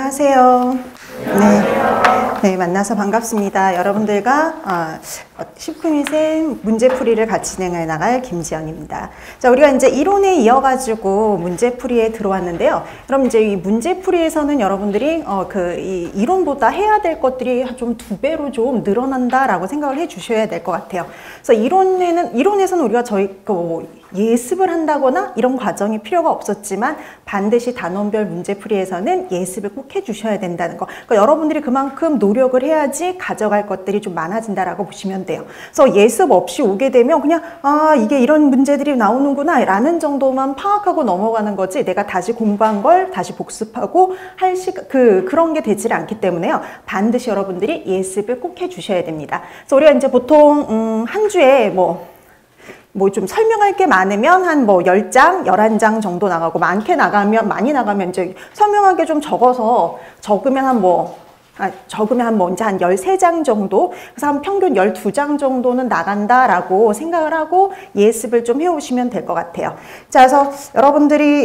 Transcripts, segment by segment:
안녕하세요. 네, 만나서 반갑습니다. 여러분들과 19금 문제풀이를 같이 진행해 나갈 김지연입니다. 자, 우리가 이제 이론에 이어가지고 문제풀이에 들어왔는데요. 그럼 이제 이 문제풀이에서는 여러분들이 이 이론보다 해야 될 것들이 좀 2배로 좀 늘어난다라고 생각을 해 주셔야 될 것 같아요. 그래서 이론에서는 우리가 예습을 한다거나 이런 과정이 필요가 없었지만 반드시 단원별 문제풀이에서는 예습을 꼭 해주셔야 된다는 거. 그러니까 여러분들이 그만큼 노력을 해야지 가져갈 것들이 좀 많아진다라고 보시면 돼요. 그래서 예습 없이 오게 되면 그냥 이게 이런 문제들이 나오는구나 라는 정도만 파악하고 넘어가는 거지 내가 다시 공부한 걸 다시 복습하고 할 그런 게 되질 않기 때문에요. 반드시 여러분들이 예습을 꼭 해주셔야 됩니다. 그래서 우리가 이제 보통 한 주에 좀 설명할 게 많으면 한 10장, 11장 정도 나가고 많이 나가면 이제 설명하기 좀 적으면 이제 한 13장 정도, 그래서 한 평균 12장 정도는 나간다라고 생각을 하고 예습을 좀 해오시면 될 것 같아요. 자, 그래서 여러분들이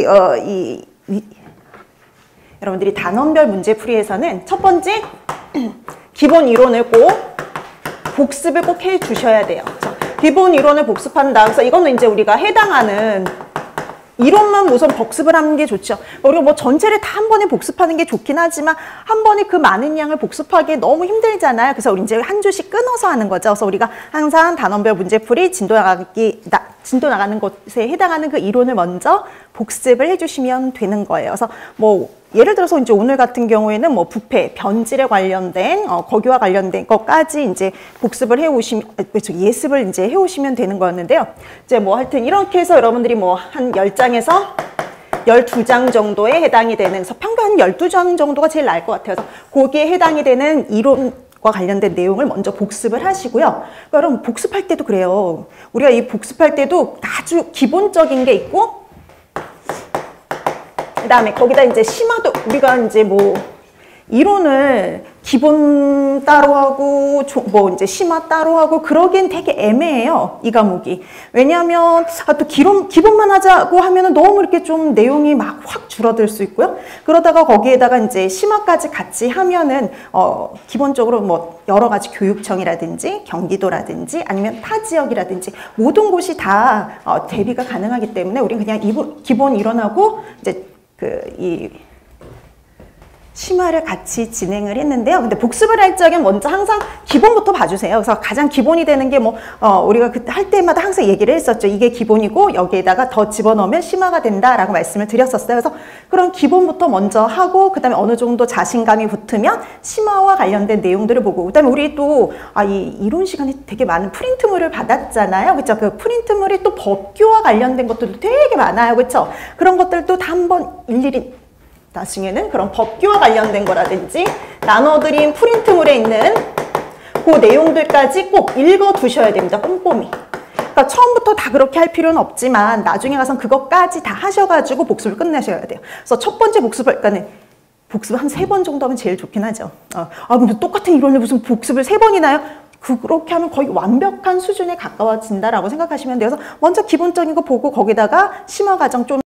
단원별 문제풀이에서는 첫 번째, 기본 이론을 꼭 복습을 꼭 해주셔야 돼요. 기본 이론을 복습한다. 그래서 이거는 이제 우리가 해당하는 이론만 우선 복습을 하는 게 좋죠. 우리가 전체를 다 한 번에 복습하는 게 좋긴 하지만 한 번에 그 많은 양을 복습하기 너무 힘들잖아요. 그래서 우리 이제 한 주씩 끊어서 하는 거죠. 그래서 우리가 항상 단원별 문제풀이 진도 나가는 것에 해당하는 그 이론을 먼저 복습을 해주시면 되는 거예요. 그래서 예를 들어서 이제 오늘 같은 경우에는 부패, 변질에 관련된 거기와 관련된 것까지 이제 복습을 예습을 이제 해오시면 되는 거였는데요. 이제 하여튼 이렇게 해서 여러분들이 한 10장에서 12장 정도에 해당이 되는, 그래서 평균 한 12장 정도가 제일 나을 것 같아요. 그래서 거기에 해당이 되는 이론과 관련된 내용을 먼저 복습을 하시고요. 그러니까 여러분 복습할 때도 그래요. 우리가 이 복습할 때도 아주 기본적인 게 있고, 그 다음에 거기다 이제 심화도, 우리가 이제 이론을 기본 따로 하고 이제 심화 따로 하고 그러기엔 되게 애매해요, 이 과목이. 왜냐하면 또 기본만 하자고 하면은 너무 이렇게 좀 내용이 막 확 줄어들 수 있고요. 그러다가 거기에다가 이제 심화까지 같이 하면은 기본적으로 여러 가지 교육청이라든지 경기도라든지 아니면 타 지역이라든지 모든 곳이 다 대비가 가능하기 때문에 우리는 그냥 기본 이론하고 이제 심화를 같이 진행을 했는데요. 근데 복습을 할 적엔 먼저 항상 기본부터 봐주세요. 그래서 가장 기본이 되는 게 우리가 그때 할 때마다 항상 얘기를 했었죠. 이게 기본이고 여기에다가 더 집어넣으면 심화가 된다라고 말씀을 드렸었어요. 그래서 그런 기본부터 먼저 하고 그다음에 어느 정도 자신감이 붙으면 심화와 관련된 내용들을 보고, 그다음에 우리 또 이 이론 시간에 되게 많은 프린트물을 받았잖아요. 그렇죠? 그 프린트물이 또 법규와 관련된 것들도 되게 많아요. 그렇죠? 그런 것들도 다 한번 일일이 나중에는 그런 법규와 관련된 거라든지 나눠드린 프린트물에 있는 그 내용들까지 꼭 읽어두셔야 됩니다. 꼼꼼히. 그러니까 처음부터 다 그렇게 할 필요는 없지만 나중에 가서 그것까지 다 하셔가지고 복습을 끝내셔야 돼요. 그래서 첫 번째 복습을 한 3번 정도 하면 제일 좋긴 하죠. 그럼 똑같은 이론을 무슨 복습을 3번이나 해요? 그렇게 하면 거의 완벽한 수준에 가까워진다라고 생각하시면 돼요. 그래서 먼저 기본적인 거 보고 거기다가 심화 과정 좀